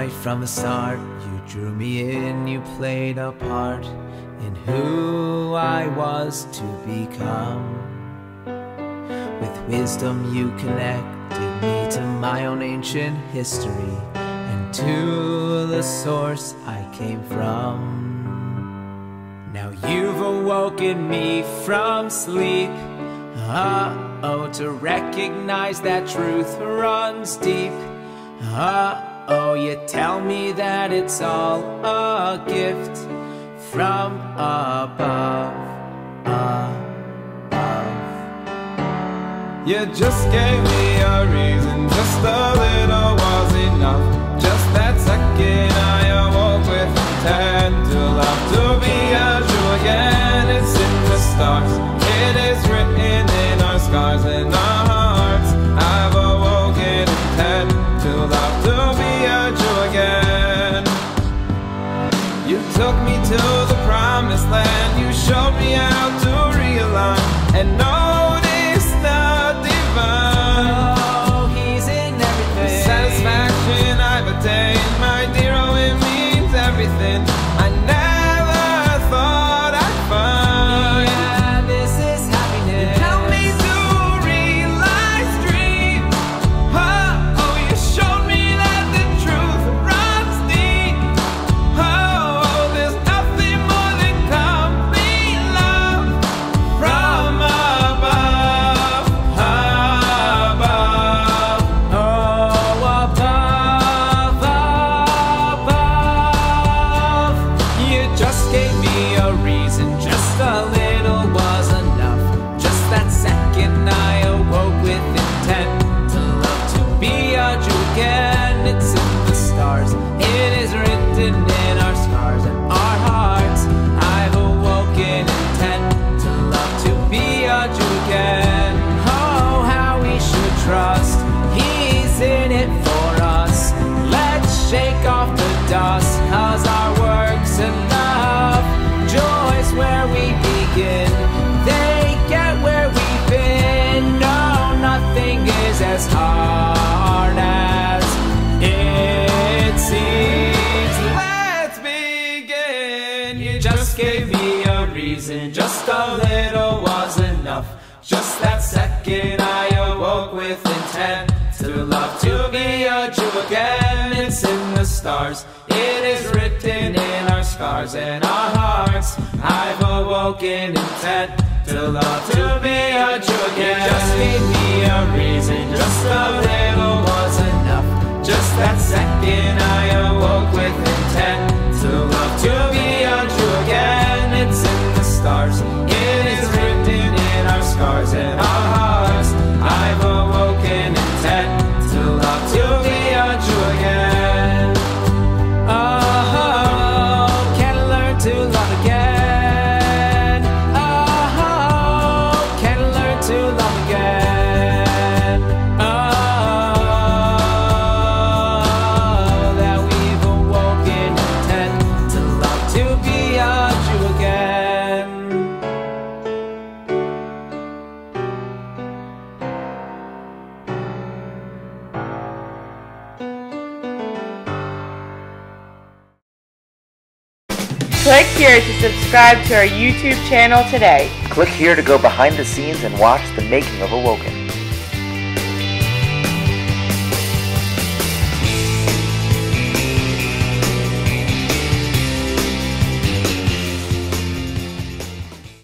Right from the start, you drew me in, you played a part in who I was to become. With wisdom you connected me to my own ancient history and to the source I came from. Now you've awoken me from sleep, to recognize that truth runs deep. You tell me that it's all a gift from above. You just gave me a reason, just a little was enough. Just that second I awoke with intent to love, to be a Jew again. It's in the stars, it is written in our scars and our hearts. I've awoken intent to love, to be a Jew again. You took me to the promised land, you showed me how to realign and notice the divine. Oh, he's in everything. Satisfaction I've attained, my dear, oh, it means everything I never thought I'd find. Yeah, this is happiness. You helped me to realize dreams. Oh, you showed me that the truth runs deep. Oh, there's nothing more than complete love from above, above. Oh, above, above. You just gave me a reason, just a little was enough. Just that second I awoke with intent to love, to be a Jew again. It's in the stars, it is written in our scars and our hearts. I've awoken intent to love, to be a Jew again. Oh, how we should trust, he's in it for us. Let's shake off the dust, 'cause our work's enough. Joy's where we begin, they get where we've been. No, nothing is as hard as it seems. Let's begin. You just gave me a reason, just a little was enough. Just that second I awoke with intent to love, to be a Jew again. It's in the stars, it is written in our scars and our hearts. I've awoken intent to love, to be a Jew again. You just gave me a reason, just a little was enough. Just that second I awoke with intent to love, to be a Jew again. It's in the stars, it is written in our scars and our hearts. I've awoken intent to love, to be a Jew again. Oh, can I learn to love again? Oh, can I learn to love again? Oh, that we've awoken intent to love, to be a Jew again. Click here to subscribe to our YouTube channel today. Click here to go behind the scenes and watch the making of Awoken.